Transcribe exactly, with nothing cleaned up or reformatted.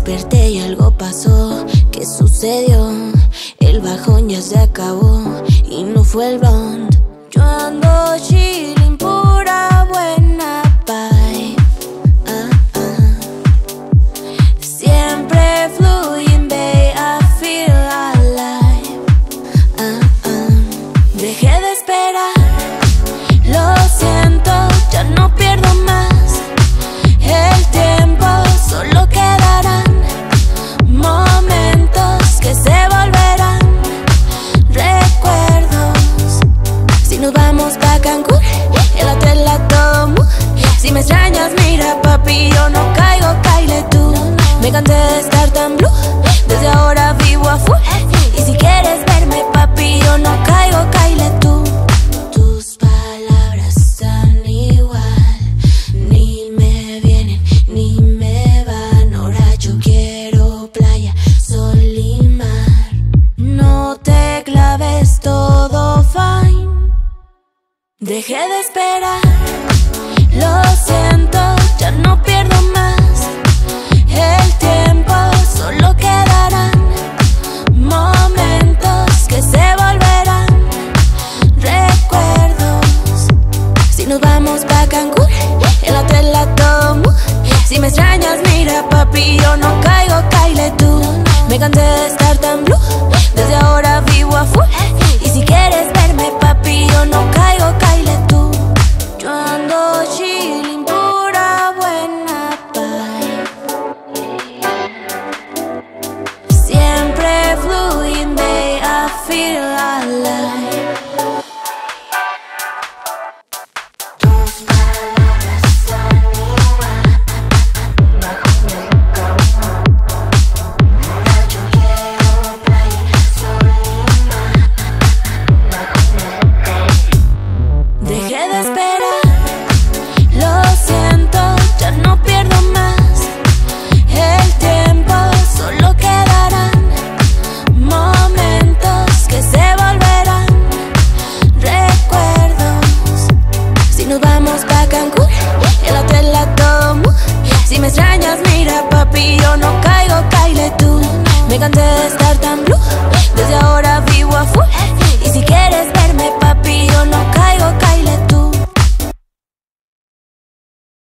desperté y algo pasó. ¿Qué sucedió? El bajón ya se acabó y no fue el blunt. Yo ando chilling, pura buena vibe. Ah, ah. Siempre fluyen, babe, I feel alive. Ah, ah. Dejé de esperar, lo siento, ya no pierdo más el tiempo, solo quedarán momentos que se volverán recuerdos. Si nos vamos pa' Cancún, el hotel a todo mu. Si me extrañas, mira papi, yo no caigo, caile tú. Me cansé de estar tan blue, desde ahora vivo a full. Y si quieres verme papi, yo no caigo, caile tú. Tus palabras están igual, ni me vienen ni me van. Ahora yo quiero playa, sol y mar. No te claves, todo fine. Dejé de esperar, lo siento, ya no pierdo más el tiempo, solo quedarán momentos que se volverán recuerdos. Si nos vamos pa' Cancún, el hotel a todo mu. Si me extrañas, mira papi, yo no caigo, caile tú. Me cansé de estar tan blue, desde ahora vivo a full. Y si quieres verme papi, yo no caigo, caile tú. Yo ando chilling, pura buena vibe. Siempre fluyen, babe, I feel alive. Dejé de esperar, lo siento, ya no pierdo más el tiempo, solo quedarán momentos que se volverán recuerdos. Si nos vamos pa' Cancún, el hotel a todo mu. Si me extrañas, mira papi, yo no caigo, caile tú. Me cansé de estar tan blue, desde ahora vivo a full. Y si quieres